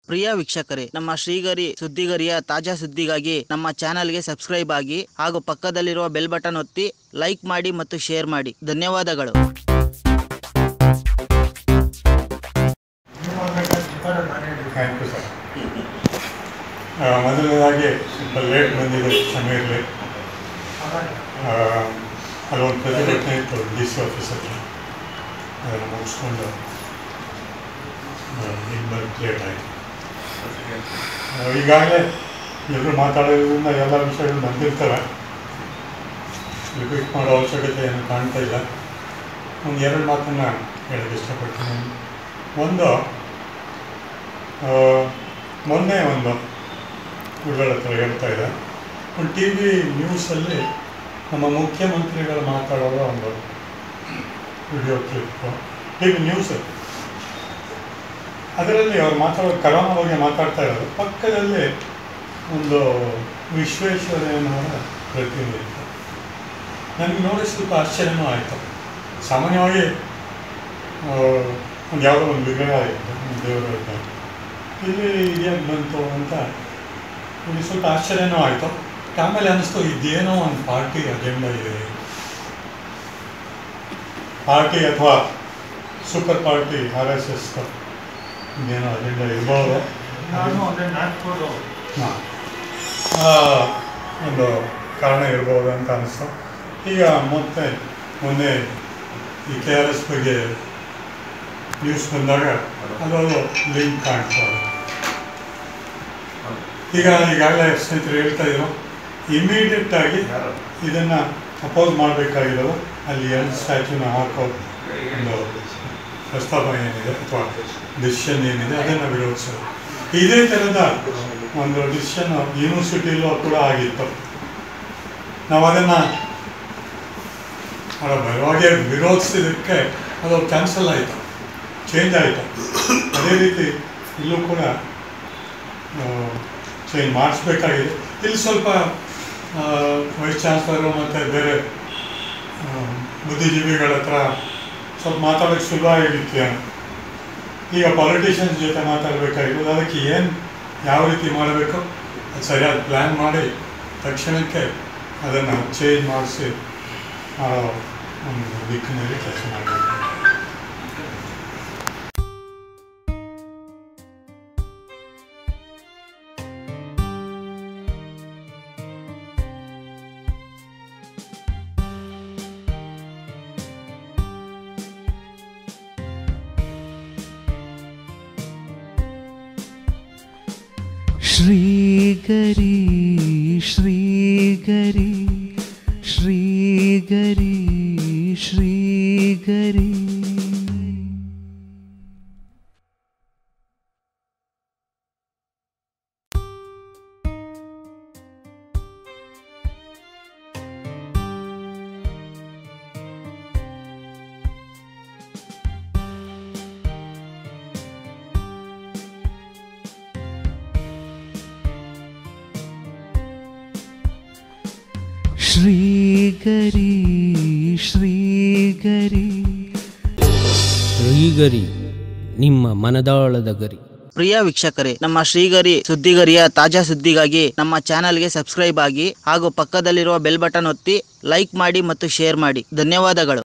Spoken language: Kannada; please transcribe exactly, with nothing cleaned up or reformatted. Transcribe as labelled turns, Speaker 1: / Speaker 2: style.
Speaker 1: ಪ್ರಿಯ ವೀಕ್ಷಕರೇ, ನಮ್ಮ ಶ್ರೀಗರಿ ಸುದ್ದಿಗರಿಯ ತಾಜಾ ಸುದ್ದಿಗಾಗಿ ನಮ್ಮ ಚಾನೆಲ್ಗೆ ಸಬ್ಸ್ಕ್ರೈಬ್ ಆಗಿ ಹಾಗೂ ಪಕ್ಕದಲ್ಲಿರುವ ಬೆಲ್ ಬಟನ್ ಒತ್ತಿ ಲೈಕ್ ಮಾಡಿ ಮತ್ತು ಶೇರ್ ಮಾಡಿ. ಧನ್ಯವಾದಗಳು.
Speaker 2: Thank you sir. ಮೊದಲನೇದಾಗಿ ಸ್ವಲ್ಪ ಲೇಟ್ ಬಂದಿದೆ, ಕ್ಷಮೆ ಇರಲಿ. ಅಲ್ಲೊಂದು ಪ್ರತಿಭಟನೆ ಇತ್ತು ಡಿ ಸಿ ಆಫೀಸ್ ಹತ್ರ, ಅದನ್ನು ಮುಗಿಸ್ಕೊಂಡು ಈಗ ಬಂದು ಲೇಟ್ ಆಯಿತು. ಈಗಾಗಲೇ ಎಲ್ಲರೂ ಮಾತಾಡೋದ್ರಿಂದ ಎಲ್ಲ ವಿಷಯಗಳು ಬಂದಿರ್ತಾರೆ, ರಿಪೀಟ್ ಮಾಡೋ ಅವಶ್ಯಕತೆ ಏನು ಕಾಣ್ತಾ ಇಲ್ಲ. ಒಂದು ಎರಡು ಮಾತನ್ನು ಹೇಳೋಕ್ಕೆ ಇಷ್ಟಪಡ್ತೀನಿ. ಒಂದು, ಮೊನ್ನೆ ಒಂದು ಇವುಗಳ ಹತ್ರ ಹೇಳ್ತಾ ಇದೆ, ಒಂದು ಟಿ ವಿ ನ್ಯೂಸಲ್ಲಿ ನಮ್ಮ ಮುಖ್ಯಮಂತ್ರಿಗಳು ಮಾತಾಡೋದು ಒಂದು video clip T V news. ಅದರಲ್ಲಿ ಅವ್ರು ಮಾತಾಡೋದು ಕರೋನಾ ಬಗ್ಗೆ ಮಾತಾಡ್ತಾ ಇರೋದು, ಪಕ್ಕದಲ್ಲಿ ಒಂದು ವಿಶ್ವೇಶ್ವರಯ್ಯನವರ ಪ್ರತಿಮೆ ಇತ್ತು. ನನಗೆ ನೋಡಿ ಸ್ವಲ್ಪ ಆಶ್ಚರ್ಯನೂ ಆಯಿತು. ಸಾಮಾನ್ಯವಾಗಿ ಒಂದು ಯಾವುದೋ ಒಂದು ವಿಗ್ರಹ ಇತ್ತು, ದೇವರ ಇಲ್ಲಿ ಇದೇನು ಬಂತು ಅಂತ ನನಗೆ ಸ್ವಲ್ಪ ಆಶ್ಚರ್ಯನೂ ಆಯಿತು. ಆಮೇಲೆ ಅನ್ನಿಸ್ತು, ಇದೇನೋ ಒಂದು ಪಾರ್ಟಿ ಅಜೆಂಡಾ ಇದೆ, ಪಾರ್ಟಿ ಅಥವಾ super party R S S ಇದೇನೋ ಅಜೆಂಡಾ ಇರ್ಬೋದು, ಹಾಂ ಒಂದು ಕಾರಣ ಇರ್ಬೋದು ಅಂತ ಅನ್ನಿಸ್ತು. ಈಗ ಮತ್ತೆ ಮೊನ್ನೆ ಈ ಕೆ ಆರ್ ಎಸ್ ಬಗ್ಗೆ ನ್ಯೂಸ್ ಬಂದಾಗ ಅದೊಂದು ಲಿಂಕ್ ಕಾಣ್ತದೆ. ಈಗ ಈಗಾಗಲೇ ಸ್ನೇಹಿತರು ಹೇಳ್ತಾ ಇದ್ರು, ಇಮಿಡಿಯೇಟಾಗಿ ಇದನ್ನು ಅಪೋಸ್ ಮಾಡಬೇಕಾಗಿರೋದು, ಅಲ್ಲಿ ಎರಡು ಸ್ಟ್ಯಾಚ್ಯೂನ ಹಾಕೋ ಒಂದು ಪ್ರಸ್ತಾಪ ಏನಿದೆ ಅಥವಾ ಡಿಸಿಷನ್ ಏನಿದೆ ಅದನ್ನು ವಿರೋಧಿಸೋದು. ಇದೇ ಥರದ ಒಂದು ಡಿಸಿಷನ್ ಯೂನಿವರ್ಸಿಟಿಯಲ್ಲೂ ಕೂಡ ಆಗಿತ್ತು. ನಾವು ಅದನ್ನು ಅವರ ಬರುವಾಗೆ ವಿರೋಧಿಸಿದ್ದಕ್ಕೆ ಅದು ಕ್ಯಾನ್ಸಲ್ ಆಯಿತು, ಚೇಂಜ್ ಆಯಿತು. ಅದೇ ರೀತಿ ಇಲ್ಲೂ ಕೂಡ ಚೇಂಜ್ ಮಾಡಿಸ್ಬೇಕಾಗಿದೆ. ಇಲ್ಲಿ ಸ್ವಲ್ಪ ವೈಸ್ ಚಾನ್ಸಲರು ಮತ್ತು ಬೇರೆ ಬುದ್ಧಿಜೀವಿಗಳ ಹತ್ರ ಸ್ವಲ್ಪ ಮಾತಾಡೋಕ್ಕೆ ಸುಲಭ ಆಗಿತ್ತು. ಈಗ ಪಾಲಿಟಿಷಿಯನ್ಸ್ ಜೊತೆ ಮಾತಾಡಬೇಕಾಗಿರೋದು, ಅದಕ್ಕೆ ಏನು ಯಾವ ರೀತಿ ಮಾಡಬೇಕು ಅದು ಸರಿಯಾದ ಪ್ಲ್ಯಾನ್ ಮಾಡಿ ತಕ್ಷಣಕ್ಕೆ ಅದನ್ನು ಚೇಂಜ್ ಮಾಡಿಸಿ ಮಾಡೋ ಒಂದು ದಿಕ್ಕಿನಲ್ಲಿ ಕೆಲಸ ಮಾಡಬೇಕು.
Speaker 3: ಶ್ರೀಗರಿ ಶ್ರೀಗರಿ ಶ್ರೀಗರಿ ಶ್ರೀಗರಿ ಶ್ರೀಗರಿ ಶ್ರೀಗರಿ
Speaker 4: ಶ್ರೀಗರಿ ನಿಮ್ಮ ಮನದಾಳದ ಗರಿ.
Speaker 1: ಪ್ರಿಯ ವೀಕ್ಷಕರೇ, ನಮ್ಮ ಶ್ರೀಗರಿ ಸುದ್ದಿಗರಿಯ ತಾಜಾ ಸುದ್ದಿಗಾಗಿ ನಮ್ಮ ಚಾನೆಲ್ಗೆ ಸಬ್ಸ್ಕ್ರೈಬ್ ಆಗಿ ಹಾಗೂ ಪಕ್ಕದಲ್ಲಿರುವ ಬೆಲ್ ಬಟನ್ ಒತ್ತಿ ಲೈಕ್ ಮಾಡಿ ಮತ್ತು ಶೇರ್ ಮಾಡಿ. ಧನ್ಯವಾದಗಳು.